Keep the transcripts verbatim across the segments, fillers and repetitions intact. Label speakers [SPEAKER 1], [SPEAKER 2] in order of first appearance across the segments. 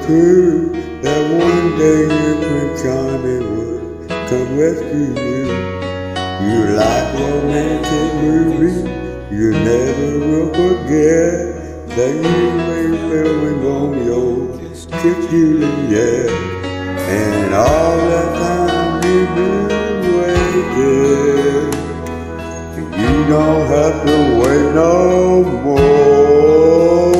[SPEAKER 1] true that one day your Prince Charming would come rescue you. You like romantic movies, you never will forget that you may feel when Romeo kissed Juliet. And all that time you've been waiting, you don't have to wait no more.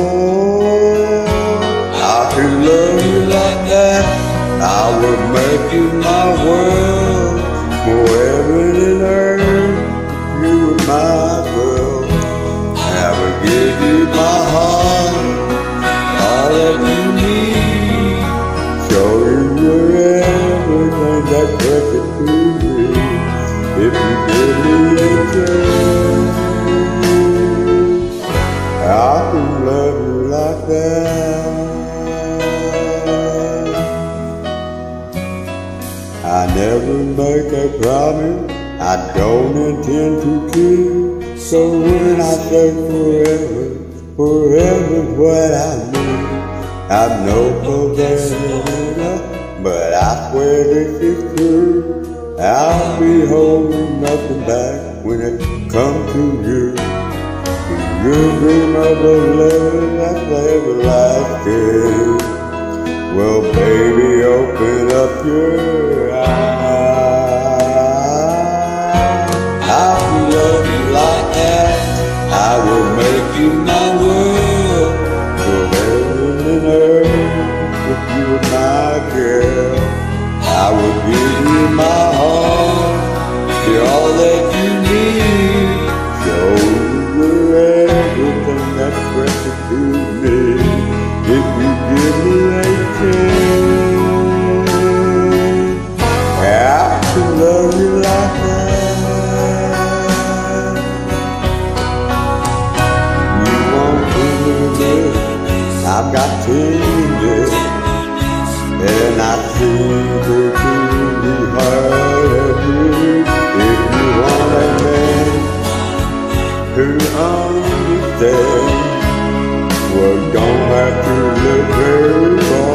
[SPEAKER 1] I can love you like that, I will make you my world. For heaven and earth, you are my world. I will give you my heart, all that you need. Show you everything that's precious to me. If you give me a chance, I can love you like that. I never make a promise I don't intend to keep. So when I say forever, forever's what I mean. I've no possession, but I swear this is true. I'll be holding nothing back when it comes to you. You dream of a love that's everlasting. Well, baby, open up your eyes. I will love you like that, I will make you my world. For heaven and earth, if you were my girl, I will give you my heart, be all that you need. Show you everything that's precious to me. If you give me a chance, I can love you like that. You want tenderness, I've got tenderness, and I seem to be hard at you. If you want a man who understands, well, don't have to look very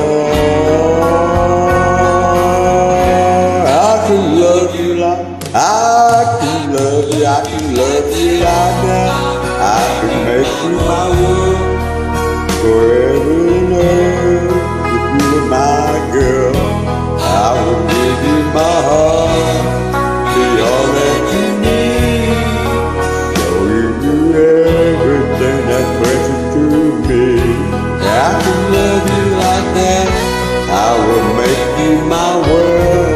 [SPEAKER 1] far. I can love you like, I can love you, I can love you like that. I can make you my world, forever and earth. If you were my girl, I will give you my heart, be all that you need. Show you everything that's precious to me. I can love you like that, I will make you my world.